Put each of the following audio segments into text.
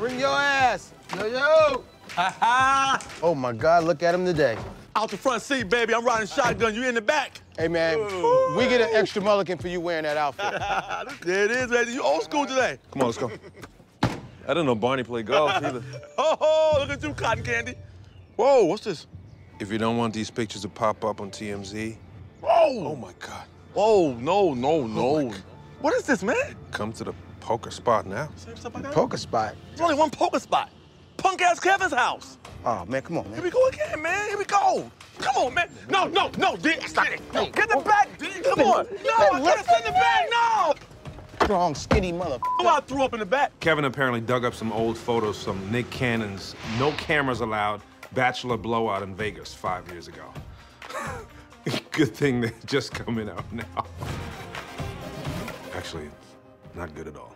Bring your ass. Yo. Oh, my God, look at him today. Out the front seat, baby. I'm riding shotgun. You in the back. Hey, man, we get an extra mulligan for you wearing that outfit. There it is, baby. You old school today. Come on, let's go. I didn't know Barney played golf either. Oh, look at you, cotton candy. Whoa, what's this? If you don't want these pictures to pop up on TMZ. Whoa. Oh, my God. Oh, no. What is this, man? Come to the poker spot now. Poker spot? There's only one poker spot. Punk-ass Kevin's house. Oh, man, come on, man. Here we go again, man. Here we go. Come on, man. No, D. Stop it. Get the back, D. Come on. No, I can't sit in the back. No. Strong, skinny mother. Oh, I threw up in the back. Kevin apparently dug up some old photos from Nick Cannon's No Cameras Allowed Bachelor Blowout in Vegas 5 years ago. Good thing they're just coming out now. Actually, not good at all.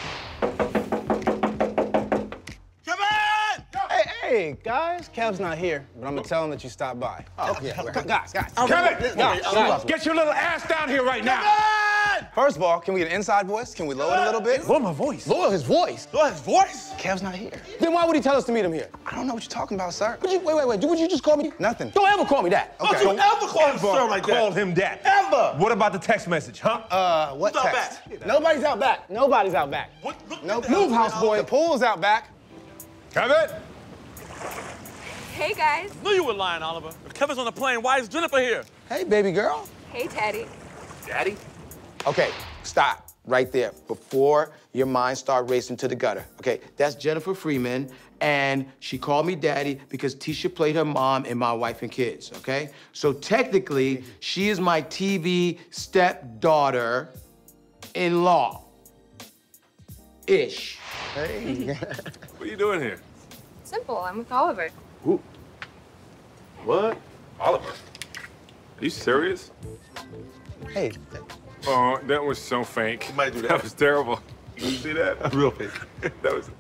Hey, guys, Kev's not here, but I'm gonna tell him that you stopped by. Oh, yeah. Guys. Kevin! Guys. Get your little ass down here right now! First of all, can we get an inside voice? Can we lower it a little bit? Lower my voice. Lower his voice? Lower his voice? Kev's not here. Then why would he tell us to meet him here? I don't know what you're talking about, sir. Wait. Would you just call me? Nothing. Don't ever call me that. Okay. Don't you ever call him sir like that. Called him that. Ever. What about the text message, huh? What Who's out text? back? Nobody's out back. Nobody's out back. No, Move, houseboy. The pool's out back. Kevin! Hey, guys. I knew you were lying, Oliver. If Kevin's on the plane, why is Jennifer here? Hey, baby girl. Hey, Daddy. Daddy? Okay, stop right there before your mind start racing to the gutter. Okay, that's Jennifer Freeman, and she called me daddy because Tisha played her mom in My Wife and Kids, okay? So technically, she is my TV stepdaughter-in-law. Ish. Hey. What are you doing here? Simple. I'm with Oliver. Who? What? Oliver? Are you serious? Hey. Oh, that was so fake. You might do that. That was terrible. Did you see that? Real fake. That was...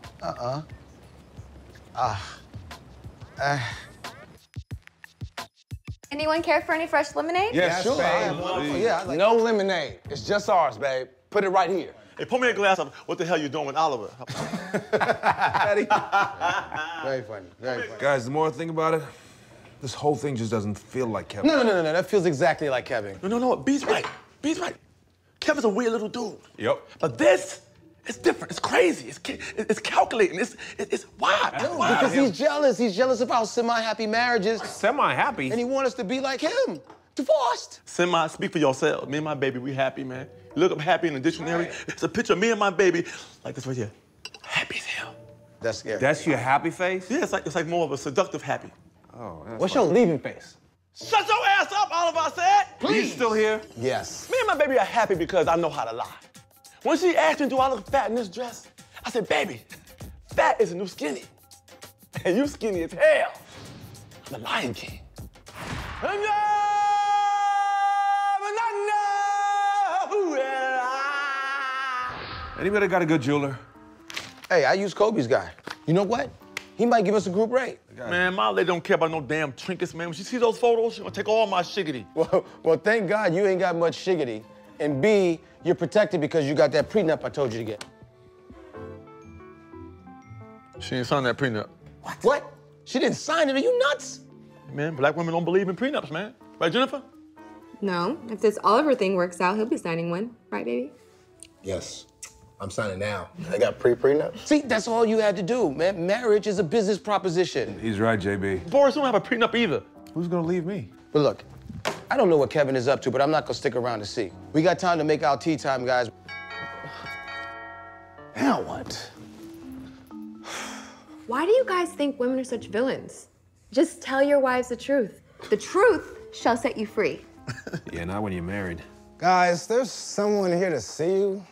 Anyone care for any fresh lemonade? Yes, sure. babe. Yeah, I like No lemonade. It's just ours, babe. Put it right here. Hey, pour me a glass of what the hell you doing with Oliver? Daddy. Very funny. Guys, the more I think about it, this whole thing just doesn't feel like Kevin. No. That feels exactly like Kevin. No. B's right. Kevin's a weird little dude. Yep. But this, it's different. It's crazy. It's calculating. It's wild. No, because he's jealous. He's jealous of our semi-happy marriages. Semi-happy? And he wants us to be like him. Divorced. Semi, speak for yourself. Me and my baby, we happy, man. You look up happy in the dictionary. It's a picture of me and my baby, like this right here. Happy as hell. That's scary. That's your happy face? Yeah, it's like more of a seductive happy. Oh, that's What's your leaving face? Shut your ass up, Oliver, I said! Please. You still here? Yes. Me and my baby are happy because I know how to lie. When she asked me, do I look fat in this dress? I said, baby, fat is a new skinny. And you skinny as hell. I'm the Lion King. Anybody got a good jeweler? Hey, I use Kobe's guy. You know what? He might give us a group rate. Man, my lady don't care about no damn trinkets, man. When she sees those photos, she gonna take all my shiggity. Well, thank God you ain't got much shiggity. And B, you're protected because you got that prenup I told you to get. She ain't signed that prenup. What? She didn't sign it? Are you nuts? Man, black women don't believe in prenups, man. Right, Jennifer? No. If this Oliver thing works out, he'll be signing one. Right, baby? Yes. I'm signing now. I got prenup. See, that's all you had to do, man. Marriage is a business proposition. He's right, JB. Boris don't have a prenup either. Who's gonna leave me? But look, I don't know what Kevin is up to, but I'm not gonna stick around to see. We got time to make our tea time, guys. Now what? Why do you guys think women are such villains? Just tell your wives the truth. The truth shall set you free. Yeah, not when you're married. Guys, there's someone here to see you.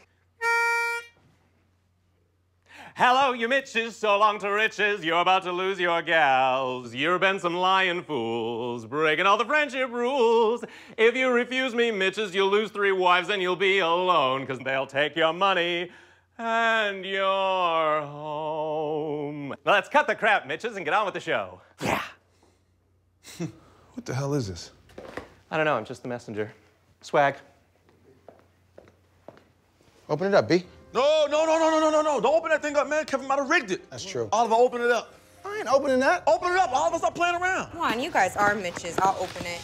Hello, you Mitches, so long to riches. You're about to lose your gals. You've been some lying fools, breaking all the friendship rules. If you refuse me, Mitches, you'll lose 3 wives and you'll be alone, 'cause they'll take your money and your home. Now let's cut the crap, Mitches, and get on with the show. Yeah. What the hell is this? I don't know, I'm just the messenger. Swag. Open it up, B. No. Don't open that thing up, man. Kevin might have rigged it. That's true. Oliver, open it up. I ain't opening that. Open it up. Oliver, stop playing around. Come on, you guys are Mitches. I'll open it.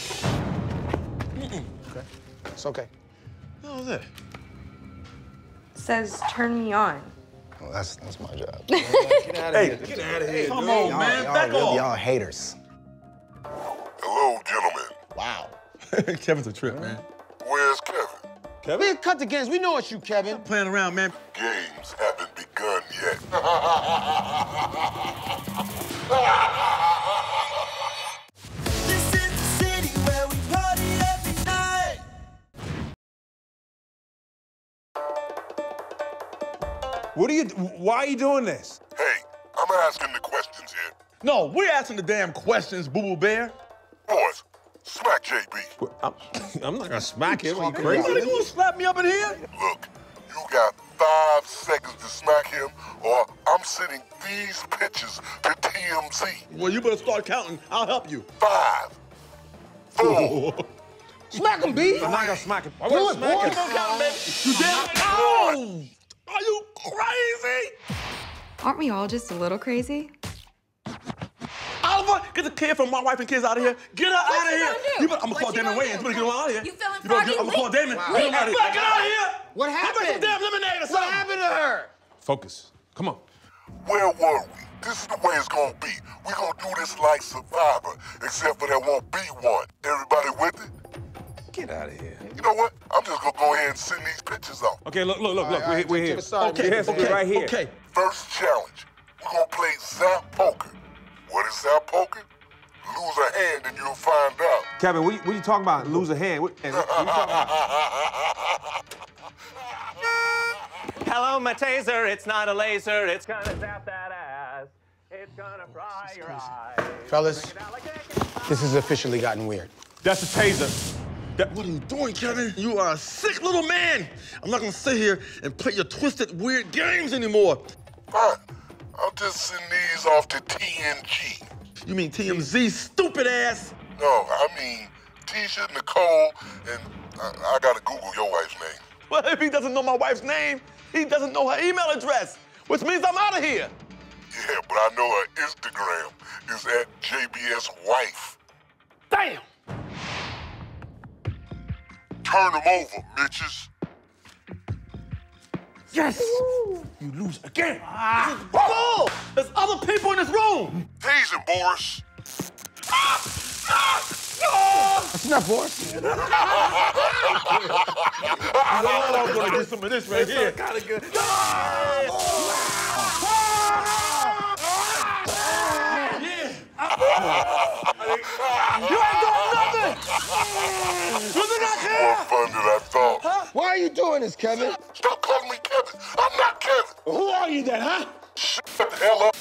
Okay. It's okay. What was that? It says turn me on. Well, that's my job. Get out of here. Get out of here. Come on, man. Back off. Y'all haters. Hello, gentlemen. Wow. Kevin's a trip, man. Where's Kevin? Kevin, cut the games. We know it's you, Kevin. Playing around, man. Games haven't begun yet. This is the city where we party every night. Why are you doing this? Hey, I'm asking the questions here. No, we're asking the damn questions, Boo-Boo Bear. Boys, smack JB. I'm not gonna smack him. Are you Crazy? crazy? You gonna slap me up in here? Look, you got 5 seconds to smack him, or I'm sending these pictures to TMZ. Well, you better start counting. I'll help you. 5, 4. Smack him, B. I'm not gonna smack him. I Do wanna it, smack boy. him. Don't count, baby. You damn. Oh! Are you crazy? Aren't we all just a little crazy? Oliver, get the kid from my wife and kids out of here. Get her out of you here. gonna do? I'm gonna What call you Damon gonna Wayans. do? You better get him out of here. You feeling You better froggy? I'm gonna call Damon. Wow. Get him out of here. Get out of here. What Go make some happened? damn lemonade or What something. happened to her? Focus. Come on. Where were we? This is the way it's gonna be. We gonna do this like Survivor, except for there won't be one. Everybody with it? Get out of here. You know what? I'm just gonna go ahead and send these pictures off. Okay, look. all right, We're to here. the side. Okay, Yes, okay, right here. okay. First challenge. We're gonna play Zap Poker. What is Zap Poker? Lose a hand and you'll find out. Kevin, what you talking about? Lose a hand? What you talking about? Hello, my taser. It's not a laser. It's gonna zap that ass. It's gonna fry your eyes. Fellas, this has officially gotten weird. That's a taser. What are you doing, Kevin? You are a sick little man. I'm not gonna sit here and play your twisted, weird games anymore. Fine. I'll just send these off to TNG. You mean TMZ, stupid ass? No, I mean Tisha, Nicole, and I gotta Google your wife's name. Well, if he doesn't know my wife's name, he doesn't know her email address, which means I'm out of here. Yeah, but I know her Instagram is at JBSWife. Damn. Turn them over, bitches. Yes. You lose again. This is bull. There's other people in this room. Tease him, Boris. That's enough, Boris. I'm gonna get some of this right here. Kind of good. You ain't doing nothing. You did not More care. fun than I thought. Why are you doing this, Kevin? Stop calling me Kevin. I'm not Kevin. Who are you then, huh? Shut the hell up.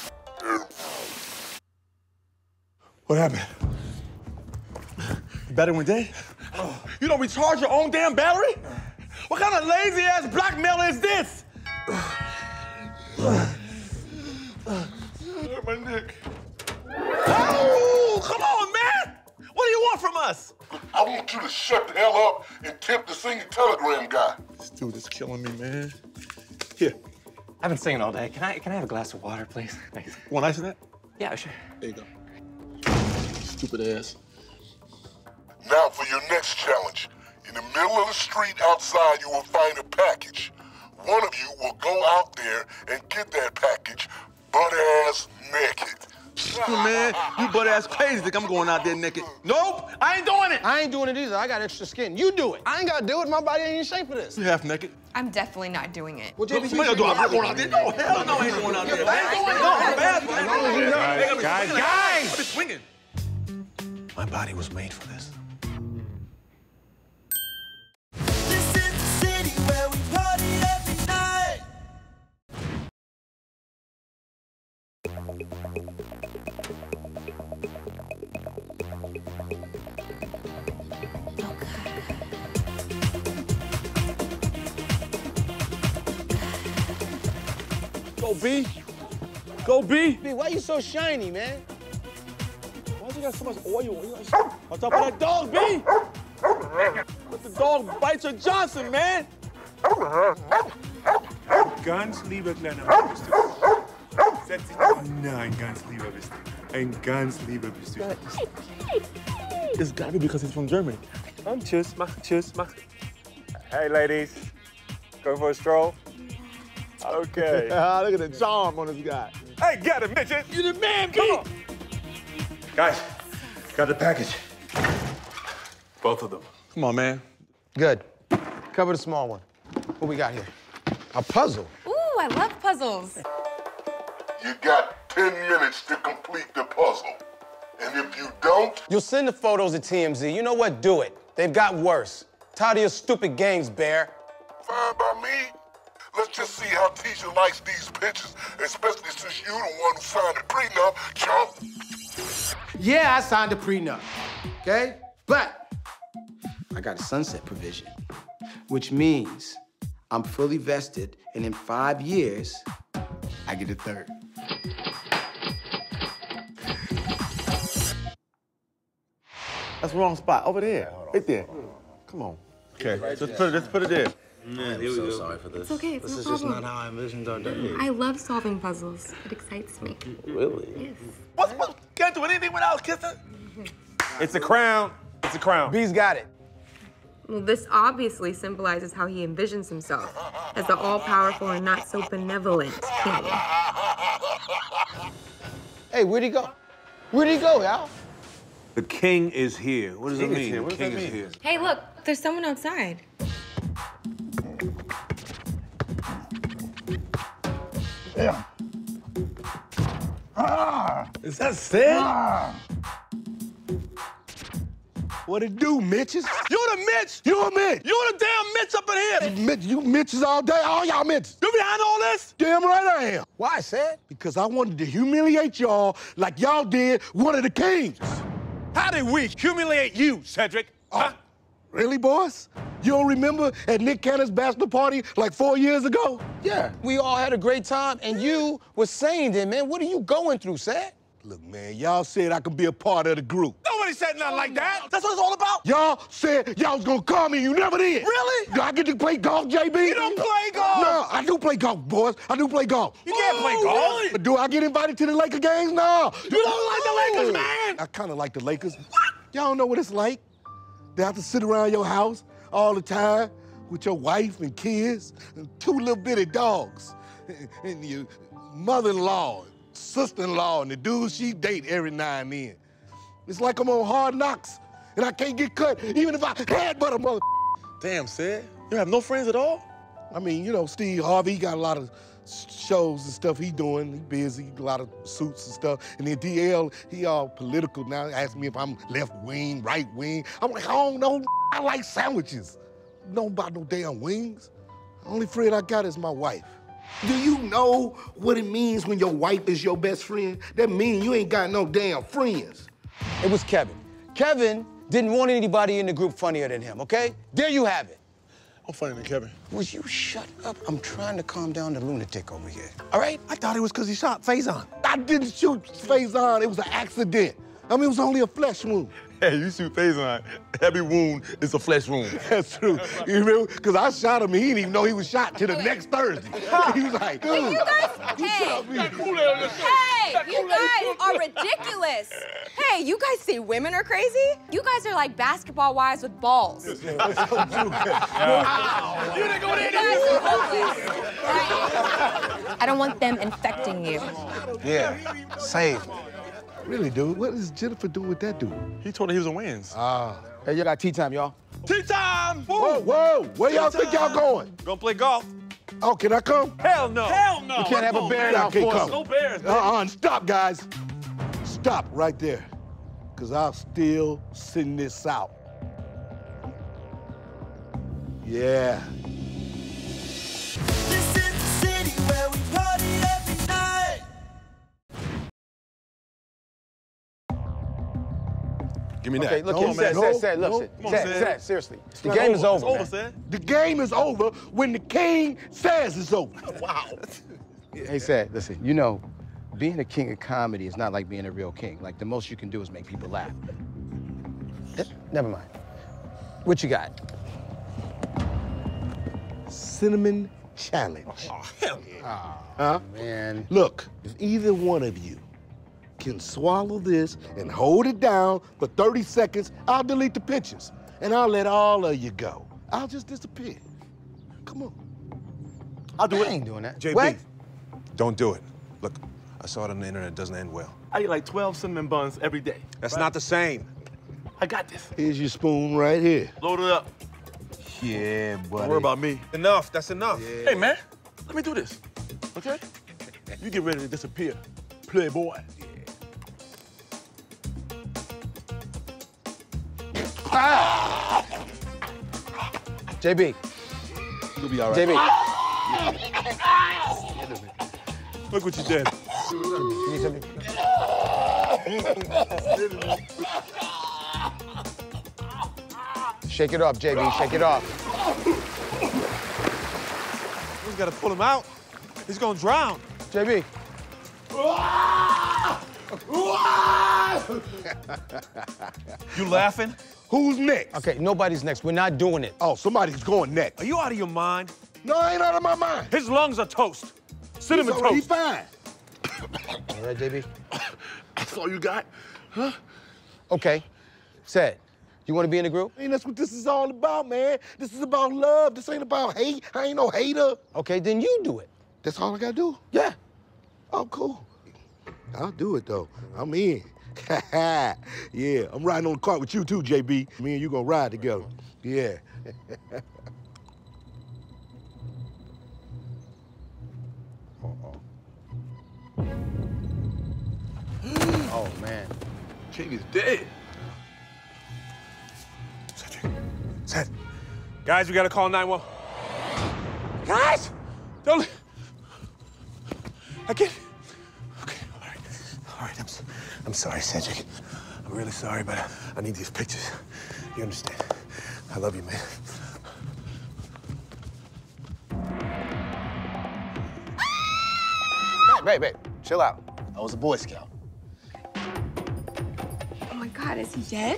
What happened? The battery went dead? You don't recharge your own damn battery? What kind of lazy ass blackmail is this? Hurt my neck. Oh, come on, man! What do you want from us? I want you to shut the hell up and tip the singing telegram guy. This dude is killing me, man. Here, I've been singing all day. Can I have a glass of water, please? Thanks. want ice in that? Yeah, sure. There you go. Stupid ass. Now for your next challenge. In the middle of the street outside, you will find a package. One of you will go out there and get that package butt-ass naked. Man, you butt ass crazy think I'm going out there naked. Nope, I ain't doing it. I ain't doing it either. I got extra skin. You do it. I ain't gotta do it. My body ain't in shape for this. You half naked. I'm definitely not doing it. Well, JB, Somebody do it. I'm not going out there. No, hell no, I ain't going out there. Guys! I'm swinging. My body was made for this. This is the city where we party every night. Go B. Go B. B, why you so shiny, man? Why you got so much oil on top of that dog, B? Let the dog bite your Johnson, man. ganz lieber kleiner bist du. Setz dich. Nein, ganz lieber bist du. Ein ganz lieber bist du. It's gotta be because he's from Germany. Tschüss, mach, tschüss, mach. Hey, ladies. Going for a stroll? Okay. Look at the charm on this guy. Hey, get him, midget. You the man, come on. Guys, got the package. Both of them. Come on, man. Good. Cover the small one. What we got here? A puzzle. Ooh, I love puzzles. You got 10 minutes to complete the puzzle. And if you don't... You'll send the photos to TMZ. You know what? Do it. They've got worse. Tired of your stupid games, Bear. Fine by me. Let's just see how Tisha likes these pictures, especially since you're the one who signed the prenup, chump. Yeah, I signed a prenup, okay? But I got a sunset provision, which means I'm fully vested, and in 5 years, I get a third. That's the wrong spot. Over there. Right there. Come on. Okay, let's put it there. Man, I'm so sorry for this. It's okay, it's This no is just problem. not how I envisioned our day. I love solving puzzles. It excites me. Really? Yes. What? Can't do anything without kissing? It's a crown. It's a crown. B's got it. Well, this obviously symbolizes how he envisions himself as the all-powerful and not so benevolent king. Hey, where'd he go? Where'd he go, Al? The king is here. What does it mean? What The does king that is mean? here. Hey, look, there's someone outside. Is that Sid? What it do, Mitches? You're the Mitch! You a Mitch? You're the damn Mitch up in here! You Mitches all day, all y'all Mitches. You behind all this? Damn right I am. Why, Sid? Because I wanted to humiliate y'all like y'all did one of the kings. How did we humiliate you, Cedric? Huh? Really, boss? You don't remember at Nick Cannon's bachelor party like 4 years ago? Yeah, we all had a great time, and you were saying then, man, what are you going through, Sid? Look, man, y'all said I could be a part of the group. Nobody said nothing like that. That's what it's all about? Y'all said y'all was gonna call me, you never did. Really? Do I get to play golf, JB? You don't play golf. No, I do play golf, boys. I do play golf. You can't play golf. Really? But do I get invited to the Laker games? No. You don't like the Lakers, man! I kind of like the Lakers. What? Y'all don't know what it's like. They have to sit around your house all the time with your wife and kids and 2 little bitty dogs and your mother-in-law, sister-in-law, and the dude she date every now and then. It's like I'm on Hard Knocks and I can't get cut even if I had but a mother. Damn, Sid. You have no friends at all? I mean, you know, Steve Harvey, he got a lot of shows and stuff he doing. He busy, a lot of suits and stuff. And then DL, he all political now. Asking me if I'm left wing, right wing. I'm like, I don't know. I like sandwiches. Don't about no damn wings. The only friend I got is my wife. Do you know what it means when your wife is your best friend? That means you ain't got no damn friends. It was Kevin. Kevin didn't want anybody in the group funnier than him, okay? There you have it. I'm funny than Kevin. Would you shut up? I'm trying to calm down the lunatic over here, all right? I thought it was because he shot Faison. I didn't shoot Faison. It was an accident. I mean, it was only a flesh wound. Hey, you shoot Faison. Every wound is a flesh wound. That's true. You remember? Because I shot him and he didn't even know he was shot till the next Thursday. He was like, dude. Hey, you guys, hey, you guys are ridiculous. Hey, you guys say women are crazy? You guys are like basketball wives with balls. You guys are hopeless. I don't want them infecting you. Yeah, save me. Really, dude? What is Jennifer doing with that dude? He told her he was in Wayans. Hey, you got tea time, y'all. Tea time! Whoa, whoa. Where y'all think y'all going? Gonna play golf. Oh, can I come? Hell no. Hell no! You can't have a bear in I our can't foursome. come. No bears, man. Stop, guys. Stop right there. Because I'm still sitting this out. Yeah. This is the city where we party every night. Give me that. Okay, look, No, Sid, man. Sid, No, look, no. Sid, seriously. The It's game is over. It's over, man. Sid. The game is over when the king says it's over. Wow. Hey, Sid, listen, you know, being a king of comedy is not like being a real king. Like, the most you can do is make people laugh. Never mind. What you got? Cinnamon challenge. Oh, hell yeah. Huh? Man. Look, if either one of you can swallow this and hold it down for 30 seconds, I'll delete the pictures. And I'll let all of you go. I'll just disappear. Come on. I'll do it. I ain't doing that. JB, What? don't do it. Look, I saw it on the internet. It doesn't end well. I eat like 12 cinnamon buns every day. That's not the same. I got this. Here's your spoon right here. Load it up. Yeah, buddy. Don't worry about me. Enough. That's enough. Hey, man, let me do this, okay? You get ready to disappear, playboy. JB. You'll be all right. JB. Look what you did. You need something? Shake it off, JB. Shake it off. We gotta pull him out. He's gonna drown. JB. You laughing? Who's next? Okay, nobody's next. We're not doing it. Oh, somebody's going next. Are you out of your mind? No, I ain't out of my mind. His lungs are toast. Cinnamon He's toast. fine. All right, JB? That's all you got? Huh? Okay. Said, you want to be in the group? Ain't that's what this is all about, man. This is about love. This ain't about hate. I ain't no hater. Okay, then you do it. That's all I gotta do? Yeah. Oh, cool. I'll do it, though. I'm in. Yeah, I'm riding on the cart with you, too, JB. Me and you gonna ride together. Yeah. Oh, man. JB's dead. Seth. Guys, we gotta call 911. Guys! Don't. I can't. Okay, all right. All right, I'm sorry, Cedric. I'm really sorry, but I need these pictures. You understand? I love you, man. Babe, chill out. I was a Boy Scout. Oh my God, is he dead?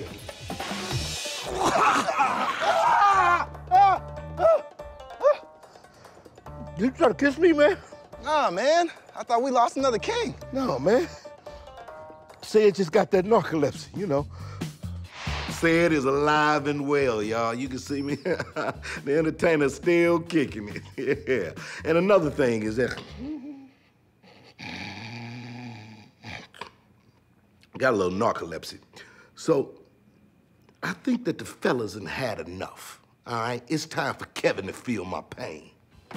You try to kiss me, man? Nah, man. I thought we lost another king. No, man. Said just got that narcolepsy, you know. Said is alive and well, y'all. You can see me. The entertainer's still kicking it. Yeah. And another thing is that got a little narcolepsy. So I think that the fellas done had enough. All right? It's time for Kevin to feel my pain.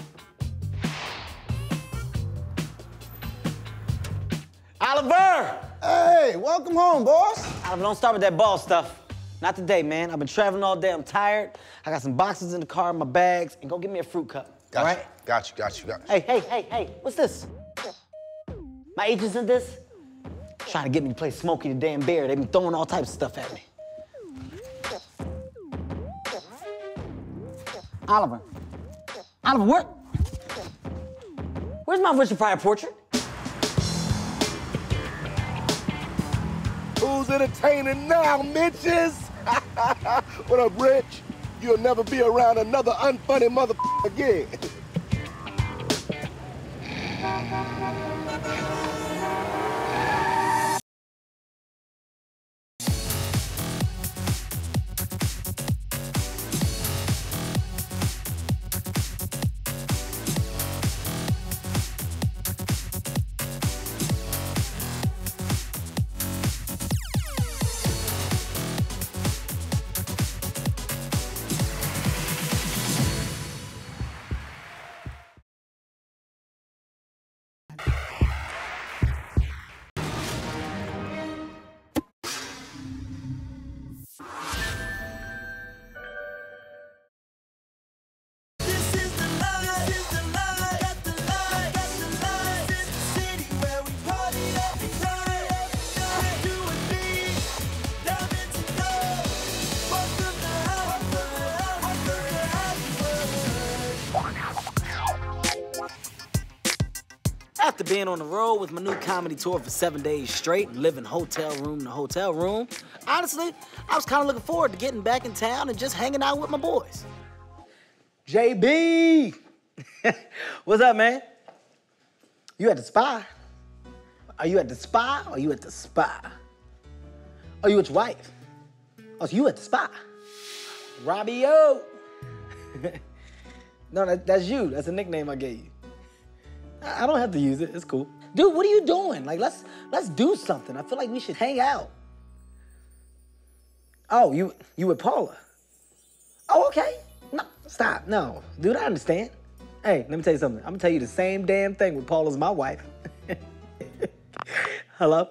Oliver! Hey, welcome home, boss. Oliver, don't start with that ball stuff. Not today, man. I've been traveling all day. I'm tired. I got some boxes in the car, my bags, and go get me a fruit cup. Got all you, right? got you. Hey, what's this? My agents in this? Trying to get me to play Smokey the Damn Bear. They've been throwing all types of stuff at me. Oliver, where's my Richard Pryor portrait? Who's entertaining now, Mitches? What up, Rich? You'll never be around another unfunny motherfucker again. After being on the road with my new comedy tour for 7 days straight, living hotel room to hotel room, honestly, I was kind of looking forward to getting back in town and just hanging out with my boys. JB, What's up, man? You at the spa? Are you at the spa or you at the spa? Are you with your wife? Oh, so you at the spa? Robbie-o. No, that's you. That's a nickname I gave you. I don't have to use it. It's cool. Dude, what are you doing? Like, let's do something. I feel like we should hang out. Oh, you with Paula? Oh, okay. No, stop. No, dude, I understand. Hey, let me tell you something. I'm gonna tell you the same damn thing with Paula's my wife. Hello?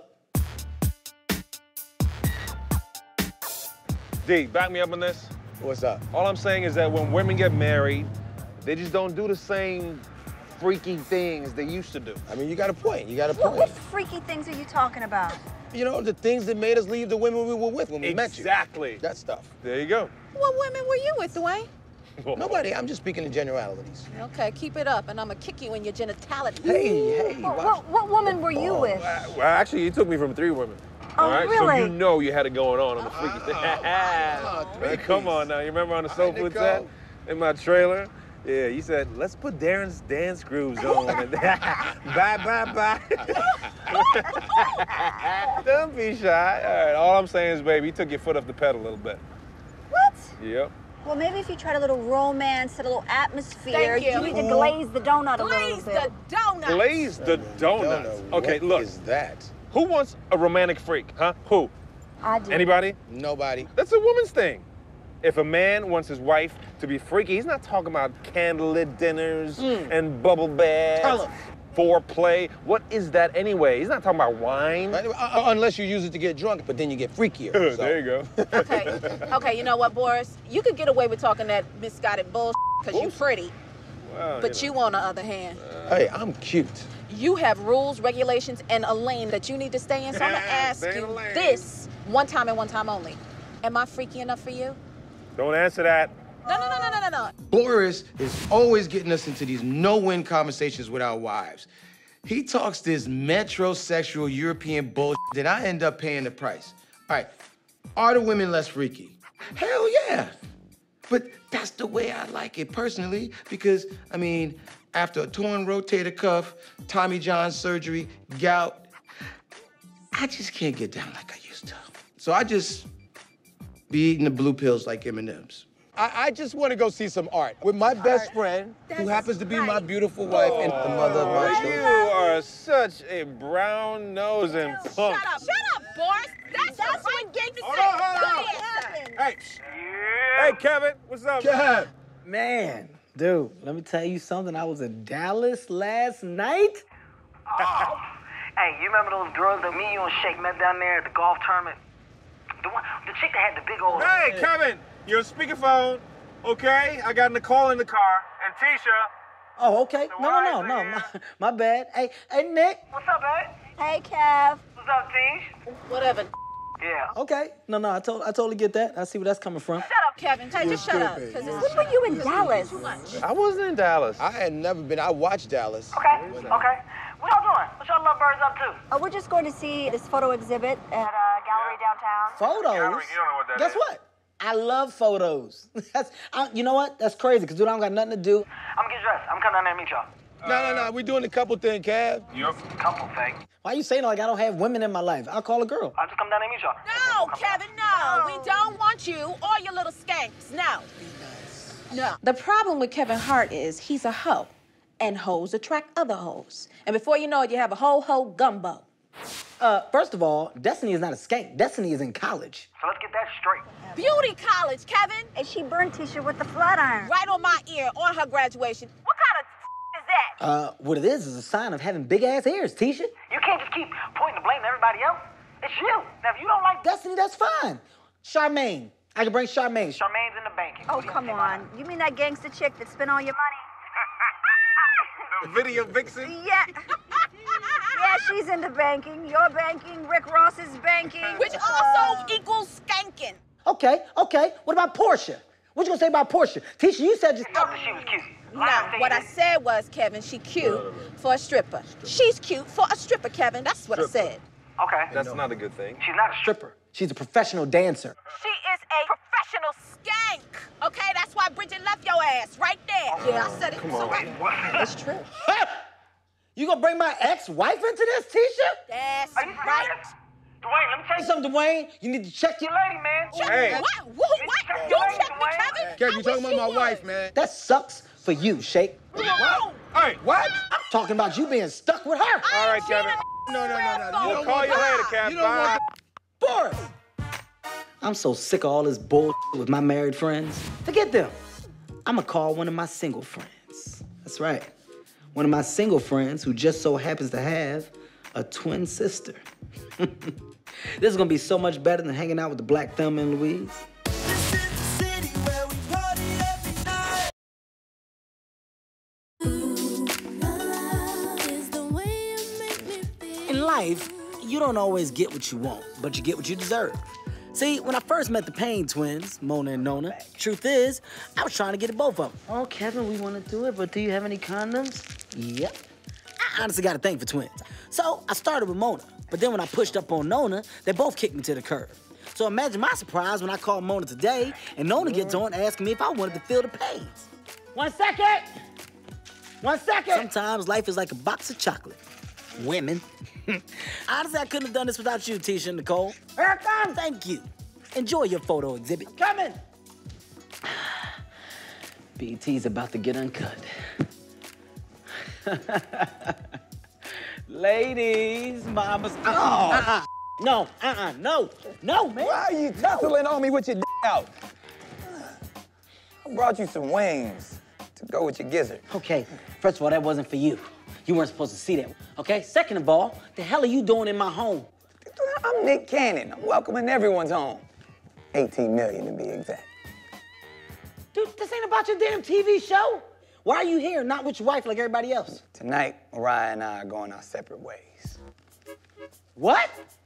D, back me up on this. What's up? All I'm saying is that when women get married, they just don't do the same freaky things they used to do. I mean, you got a point. You got a What point. freaky things are you talking about? You know, the things that made us leave the women we were with when we met you. Exactly. That stuff. There you go. What women were you with, Dwayne? Nobody. I'm just speaking in generalities. Okay, keep it up, and I'm gonna kick you in your genitalia. Hey. What woman were you with? Well, actually, you took me from 3 women. Oh, all right? really? So you know you had it going on the freaky thing. Hey, come on now. You remember on the sofa with that? In my trailer? Yeah, you said, let's put Darren's dance grooves on. And bye. Don't be shy. All right, all I'm saying is, baby, you took your foot off the pedal a little bit. What? Yep. Well, maybe if you tried a little romance, a little atmosphere, Thank you. need to glaze the donut a little Glaze bit. the donut. Glaze the donuts. Okay, look. What is that? Who wants a romantic freak, huh? Who? I do. Anybody? Nobody. That's a woman's thing. If a man wants his wife to be freaky, he's not talking about candlelit dinners and bubble baths, foreplay. What is that anyway? He's not talking about wine. Unless you use it to get drunk, but then you get freakier. So. There you go. Okay, you know what, Boris? You could get away with talking that misguided bullshit because you're pretty. Well, But you, on the other hand, Hey, I'm cute. you have rules, regulations, and a lane that you need to stay in. So I'm gonna ask Stay in you the lane. this one time and one time only. Am I freaky enough for you? Don't answer that. No. Boris is always getting us into these no-win conversations with our wives. He talks this metrosexual European bullshit that I end up paying the price. All right, are the women less freaky? Hell yeah. But that's the way I like it personally because, I mean, after a torn rotator cuff, Tommy John surgery, gout, I just can't get down like I used to. So I just be eating the blue pills like M&Ms. I just want to go see some art with my best friend, who happens to be my beautiful wife and the mother of my You children. are such a brown-nosing punk. Shut up, Boris. That's what gave me Hey, hey, Kevin, what's up? Kev. Man, dude, let me tell you something. I was in Dallas last night. Hey, you remember those girls that me, you, and Shake met down there at the golf tournament? The chick that had the big old... Hey, Kevin, you're on speakerphone, okay? I got Nicole in the car, and Tisha. Oh, okay. No. My bad. Hey, Nick. What's up, babe? Hey, Kev. What's up, Tish? Whatever. Yeah. Okay. No, I totally get that. I see where that's coming from. Shut up, Kevin. Hey, just shut up. When were you in Dallas? I wasn't in Dallas. I had never been. I watched Dallas. Okay. What y'all doing? What y'all lovebirds up to? We're just going to see this photo exhibit at a gallery downtown. Photos? You don't know what that Guess is. what? I love photos. You know what? That's crazy, because dude, I don't got nothing to do. I'm gonna get dressed. I'm coming down there to meet y'all. No. We doing the couple thing, Kev. Yep. Couple thing. Why you saying it like I don't have women in my life? I'll call a girl. I'll just come down there and meet y'all. No, Kevin, no. We don't want you or your little skanks. No. No. The problem with Kevin Hart is he's a hoe, and hoes attract other hoes. And before you know it, you have a ho gumbo. First of all, Destiny is not a skank. Destiny is in college. So let's get that straight. Beauty college, Kevin. And she burned Tisha with the flat iron. Right on my ear, on her graduation. What kind of is that? What it is a sign of having big ass ears, Tisha. You can't just keep pointing the blame to everybody else. It's you. Now, if you don't like Destiny, that's fine. Charmaine. I can bring Charmaine. Charmaine's in the banking. Oh, come on. You mean that gangster chick that spent all your money? Video vixen? Yeah. Yeah, she's into banking. You're banking. Rick Ross is banking. Which also equals skanking. Okay. What about Portia? What you gonna say about Portia? Tisha, you said just... thought that she was cute. No, what I said was, Kevin, she cute for a stripper. She's cute for a stripper, Kevin. That's what I said. Okay. That's not a good thing. She's not a Stripper. She's a professional dancer. She is a professional professional skank. Okay, that's why Bridget left your ass right there. Yeah, I said it. Come on. That's true. You gonna bring my ex-wife into this, Tisha? That's Are you right. serious? Dwayne, let me tell Hey, you something, Dwayne. You need to check your lady, man. Check Hey. what? What? You check me, Kevin? Kev, you talking about my wife, man. That sucks for you, Shake. What? Hey, What? I'm talking about you being stuck with her. all right, Kevin. No. We'll call you later, Kev. Bye. Boris! I'm so sick of all this bullshit with my married friends. Forget them. I'ma call one of my single friends. That's right. One of my single friends who just so happens to have a twin sister. This is gonna be so much better than hanging out with the Black Thelma and Louise. This is the city where we party every night. In life, you don't always get what you want, but you get what you deserve. See, when I first met the Payne twins, Mona and Nona, truth is, I was trying to get at both of them. Oh, Kevin, we want to do it, but do you have any condoms? Yep. I honestly got a thing for twins. So I started with Mona, but then when I pushed up on Nona, they both kicked me to the curb. So imagine my surprise when I called Mona today, and Nona gets on asking me if I wanted to feel the pains. 1 second. 1 second. Sometimes life is like a box of chocolate. Women. Honestly, I couldn't have done this without you, Tisha and Nicole. Here I come. Thank you. Enjoy your photo exhibit. Coming. BT's about to get uncut. Ladies, mamas. No, no, man. Why are you tussling on me with your out? I brought you some wings to go with your gizzard. Okay, first of all, that wasn't for you. You weren't supposed to see that, okay? Second of all, the hell are you doing in my home? I'm Nick Cannon. I'm welcoming everyone's home. 18 million to be exact. Dude, this ain't about your damn TV show. Why are you here, not with your wife like everybody else? Tonight, Mariah and I are going our separate ways. What?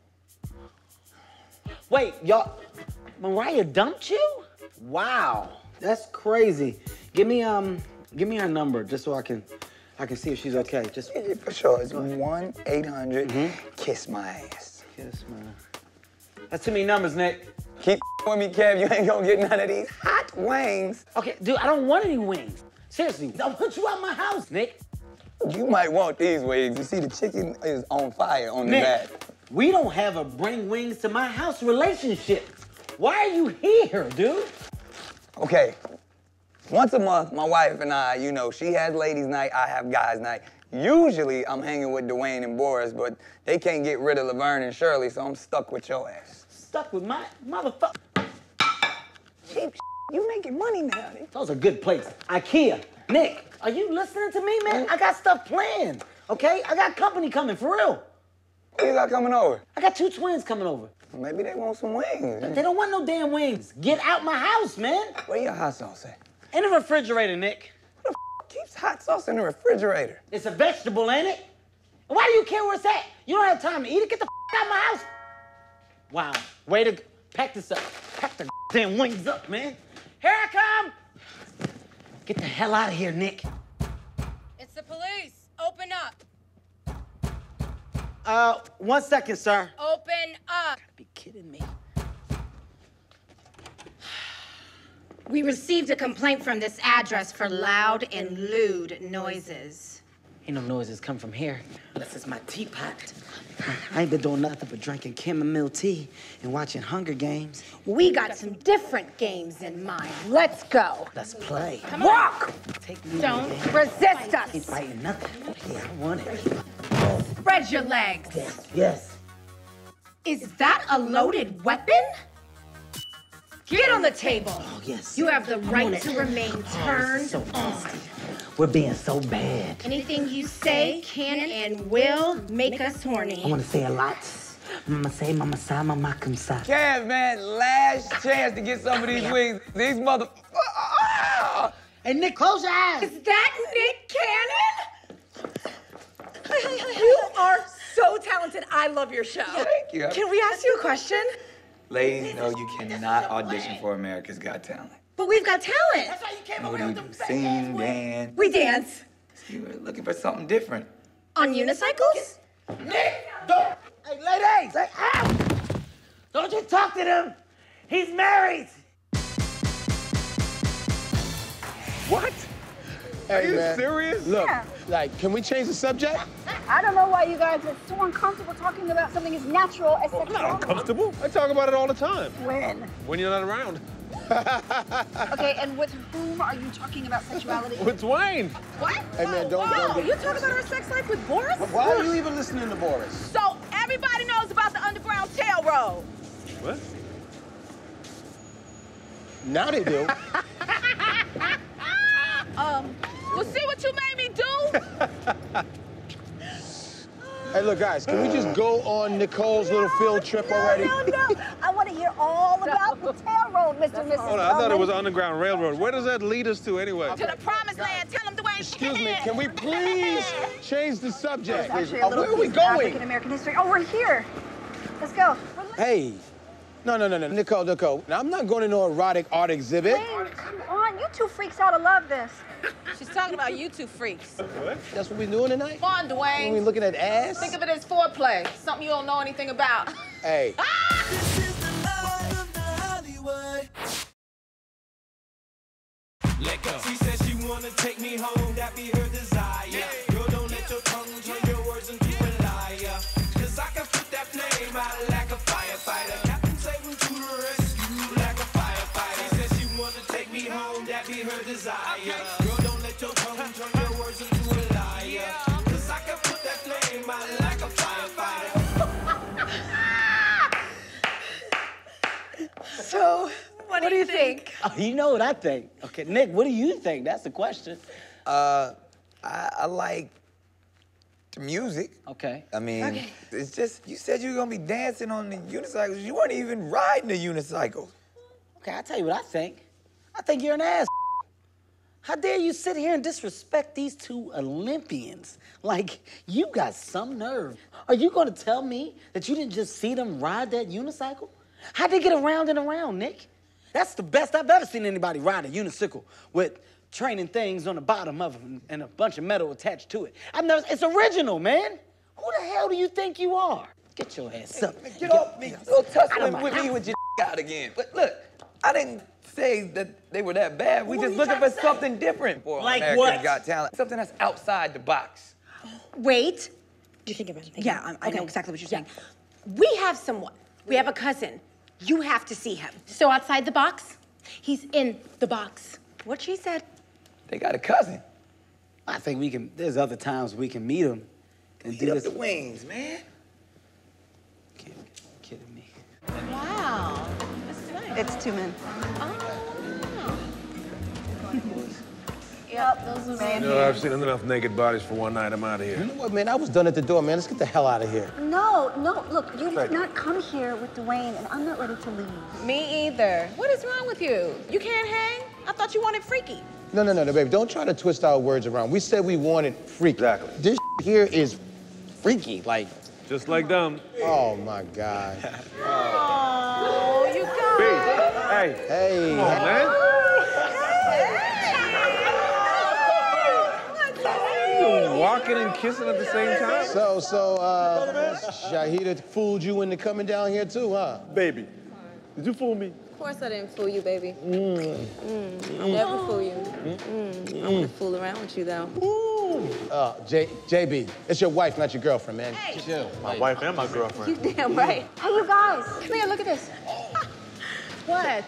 Wait, y'all, Mariah dumped you? Wow, that's crazy. Give me her number just so I can see if she's okay. Just Yeah, for sure. It's 1-800-KISS my ass. Kiss my. That's too many numbers, Nick. Keep with me, Kev. You ain't gonna get none of these hot wings. Okay, dude, I don't want any wings. Seriously, I want you out my house, Nick. You might want these wings. You see, the chicken is on fire on the Nick, back. we don't have a bring wings to my house relationship. Why are you here, dude? Okay. Once a month, my wife and I, you know, she has ladies' night, I have guys' night. Usually, I'm hanging with Dwayne and Boris, but they can't get rid of Laverne and Shirley, so I'm stuck with your ass. Stuck with my motherfucker. Cheap you making money now, dude. Those are good plates. IKEA. Nick, are you listening to me, man? I got stuff planned, okay? I got company coming, for real. Who you got coming over? I got 2 twins coming over. Maybe they want some wings. They don't want no damn wings. Get out my house, man. Where your hot sauce at? In the refrigerator, Nick. Who the keeps hot sauce in the refrigerator? It's a vegetable, ain't it? And why do you care where it's at? You don't have time to eat it. Get the out of my house. Wow. Way to pack this up. Pack the damn wings up, man. Here I come. Get the hell out of here, Nick. It's the police. Open up. 1 second, sir. Open up. Be kidding me. We received a complaint from this address for loud and lewd noises. Ain't no noises come from here, unless it's my teapot. I ain't been doing nothing but drinking chamomile tea and watching Hunger Games. We got some different games in mind. Let's go. Let's play. Come Walk! Take me. Don't resist us. Ain't fighting nothing. Yeah, I want it. Spread your legs. Yes. Is that a loaded weapon? Get on the table. Oh, yes. You have the right to remain turned so on. nasty. We're being so bad. Anything you say can and will make us horny. I want to say a lot. Mama say, mama sa, mama come sa. Kev, man, last chance to get some of these wings. These mother... Hey, Nick, close your eyes. Is that Nick Cannon? You are so talented. I love your show. Thank you. Can we ask you a question? Ladies, no, you cannot audition for America's Got Talent. But we've got talent. That's why you came What over do here you with do? them Sing, dance. We dance. You were looking for something different. On unicycles? Nick, don't. Hey, ladies. Hey, ow. Don't you talk to them. He's married. What? Hey, Are you man. serious? Look, Yeah. like, can we change the subject? I don't know why you guys are so uncomfortable talking about something as natural as sexuality. Not uncomfortable. I talk about it all the time. When? When you're not around. Okay, and with whom are you talking about sexuality? With Dwayne. What? Hey, man, don't You talking about our sex life with Boris? Why are you even listening to Boris? So everybody knows about the underground tail road. What? Now they do. Well, see what you made me do? Hey, look, guys, can we just go on Nicole's little field trip already? No. I want to hear all about the tail road, Mr. and Mrs. Hold on, I thought it was Underground Railroad. Where does that lead us to anyway? To the promised land. Tell them Dwayne. Excuse me, can we please change the subject? Actually, a little Where are we piece of going? African American history. Oh, we're here. Let's go. Hey. No. Nicole. Now, I'm not going to no erotic art exhibit. Wayne, come on. You two freaks ought to love this. She's talking about you two freaks. What? That's what we're doing tonight? Come on, Dwayne. We looking at ass? Think of it as foreplay. Something you don't know anything about. Hey. This is the life of the Hollywood. Let go. She said she wanna take me home, that be her desire. Girl, don't let your tongue turn your words into a liar. Cause I can put that flame out like a firefighter. Captain Satan to the rescue like a firefighter. She said she wanna take me home, that be her desire. Girl, don't let your tongue turn your words into a liar. Cause I can put that flame out like a firefighter. So, What do you think? oh, you know what I think. Okay, Nick, what do you think? That's the question. I like the music. Okay. I mean, it's just, you said you were gonna be dancing on the unicycles. You weren't even riding the unicycle. Okay, I'll tell you what I think. I think you're an ass. How dare you sit here and disrespect these two Olympians? Like, you got some nerve. Are you gonna tell me that you didn't just see them ride that unicycle? How'd they get around and around, Nick? That's the best I've ever seen anybody ride a unicycle with training things on the bottom of them and a bunch of metal attached to it. It's original, man. Who the hell do you think you are? Get your ass up. Get off me. Don't touch with me with your out again. But look, I didn't say that they were that bad. We just looking for something different for Like American what? Got Talent. Something that's outside the box. Wait. Do you think about it? Yeah, I know exactly what you're saying. We have someone. We have a cousin. You have to see him. So outside the box, he's in the box. What she said. They got a cousin. I think we can, there's other times we can meet him and do Get up this. the wings, man. Kidding me. Wow. This is nice. It's 2 men. Yep, those are You know, I've seen enough naked bodies for one night. I'm out of here. You know what, man? I was done at the door, man. Let's get the hell out of here. No. Look, you did not come here with Dwayne, and I'm not ready to leave. Me either. What is wrong with you? You can't hang? I thought you wanted freaky. No, baby. Don't try to twist our words around. We said we wanted freaky. Exactly. This here is freaky, like. Just like them. Oh, my God. Oh, you got Hey. Hey. Come on, man. Walking and kissing at the same time? So, Shahida fooled you into coming down here too, huh? Baby, did you fool me? Of course I didn't fool you, baby. I'll never fool you. I want to fool around with you, though. JB, it's your wife, not your girlfriend, man. Hey. Chill. My wife and my girlfriend. You damn right. Hey, you guys. Come here, look at this. What?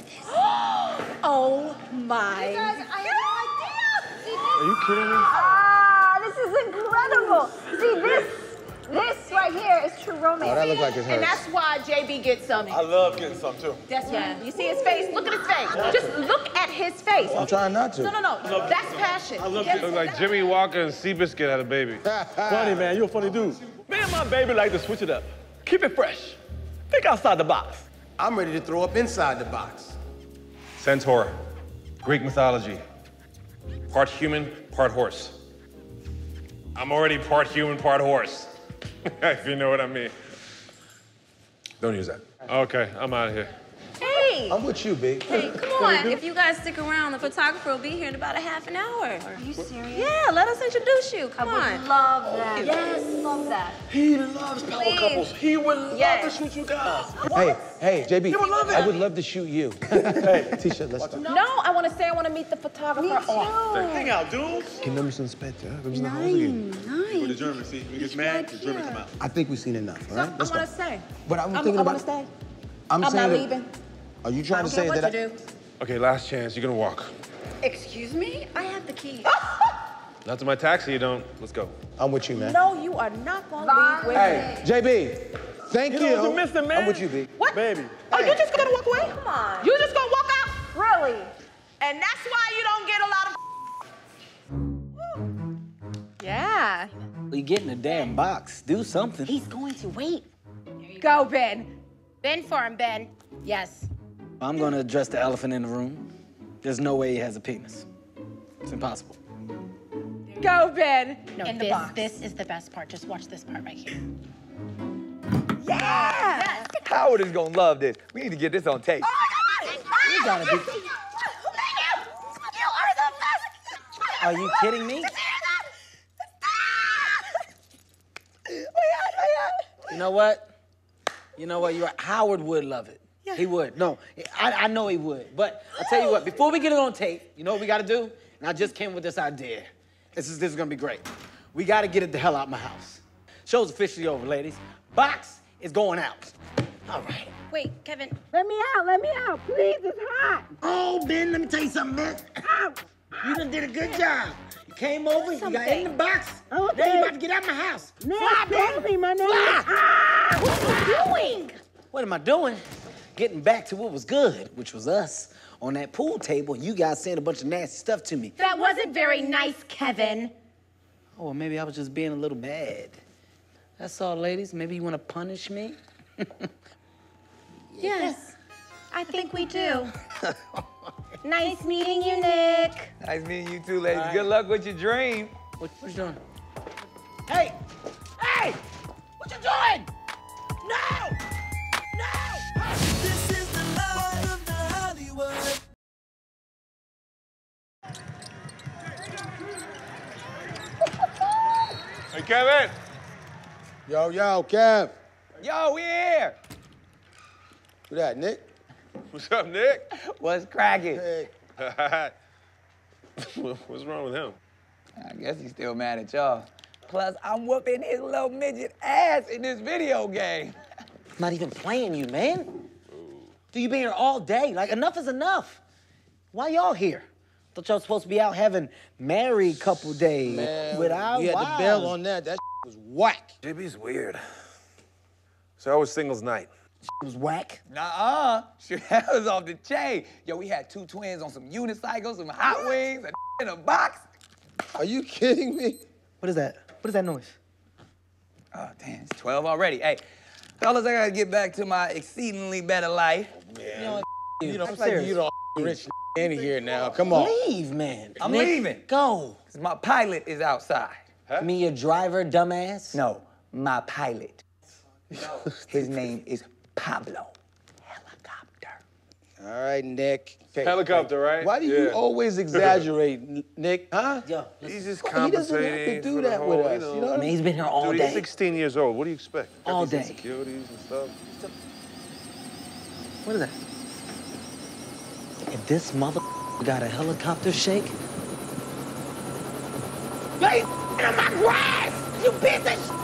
Oh my. You guys, I had no idea. Are you kidding me? This is incredible. See, this right here is true romance. Oh, that looks like it's And hers. that's why JB gets some. I love getting some too. That's right. You see his face? Look at his face. Just look at his face. I'm trying not to. No. That's passion. I love Yes. Look like Jimmy Walker and Seabiscuit had a baby. Funny, man. You're a funny dude. Me and my baby like to switch it up. Keep it fresh. Think outside the box. I'm ready to throw up inside the box. Centaur, Greek mythology. Part human, part horse. I'm already part human, part horse. If you know what I mean. Don't use that. Okay, I'm out of here. Hey, Hurry! I'm with you, B. Hey, come on. If you guys stick around, the photographer will be here in about a half an hour. Are you serious? Yeah, let us introduce you. Come on. I would love that. Yes, love that. He loves power Please. couples. He would love Yes. to shoot you guys. Hey, JB, You would love it. I would love to shoot you. Hey, Tisha, let's go. No, I want to say I want to meet the photographer. Hang out, dudes. Kennst du Inspektor? Wir müssen nach Hause Nein, gehen. Go to nein. German, see? When he gets mad, the German come out. I think we've seen enough, all So, right? I Let's go. want to stay. But I'm I thinking want about... to stay. I'm I'm saying not that- leaving. Are you I trying don't to care say what that you do. Okay, last chance. You're gonna walk. Excuse me? I have the key. Not to my taxi, you don't. Let's go. I'm with you, man. No, you are not going to leave with Hey, me. JB, thank you. You missed it, man. I'm with you, B. What? Baby. Oh, you just gonna walk away? Come on. You just gonna walk out? Really? And that's why you don't get a lot of. Yeah. You get in a damn box. Do something. He's going to wait. Go, Ben. Ben for him, Ben. Yes. I'm gonna address the elephant in the room. There's no way he has a penis. It's impossible. Go, Ben. No, In the box. this is the best part. Just watch this part right here. Yeah! Howard is gonna love this. We need to get this on tape. You gotta be. You are the best! Are you kidding me? You know what? You know what? You're right. Howard would love it. Yeah. He would. No, I know he would. But I'll tell you what, before we get it on tape, you know what we gotta do? And I just came with this idea. This is gonna be great. We gotta get it the hell out of my house. Show's officially over, ladies. Box is going out. All right. Wait, Kevin. Let me out, please, it's hot. Oh, Ben, let me tell you something, man. You done did a good job. You came over, you got in the box. Okay. Now you about to get out of my house. Fly, Ben. Baby, my name Fly. What are you doing? What am I doing? Getting back to what was good, which was us on that pool table, and you guys saying a bunch of nasty stuff to me. That wasn't very nice, Kevin. Oh, well, maybe I was just being a little bad. That's all, ladies. Maybe you want to punish me? Yes, I think we do. Nice meeting you, Nick. Nice meeting you too, ladies. Good luck with your dream. What you doing? Hey! Hey! What you doing? No! No! This is the life of the Hollywood. Hey, Kevin! Yo, Kev. Yo, we here. Who that, Nick? What's up, Nick? What's cracking? Hey. What's wrong with him? I guess he's still mad at y'all. Plus, I'm whooping his little midget ass in this video game. I'm not even playing you, man. Dude, you been here all day. Like, enough is enough. Why y'all here? Thought y'all supposed to be out having married couple days with our we had wives. the bell on that. That was whack. JB's weird. So how was singles night? It was whack. Nuh-uh. Shit, that was off the chain. Yo, we had two twins on some unicycles, some hot wings, a in a box. Are you kidding me? What is that? What is that noise? Oh, damn, it's 12 already. Hey, fellas, I gotta get back to my exceedingly better life. Man, you know, I'm it's like serious. you don't rich in here now. Come on. Leave, man. I'm Nick, leaving. Go. 'Cause my pilot is outside. Huh? Me, your driver, dumbass? No, my pilot. His name is Pablo. All right, Nick. Okay. Helicopter, right? Why do you always exaggerate, Nick? Huh? Yo, He's just He doesn't have compensating to do for the that whole, with us. you know. You know what I Man, mean? he's been here all Dude, day. he's 16 years old. What do you expect? Got All these day. insecurities and stuff. What is that? If this mother got a helicopter shake. Hey, on my grass! You piece of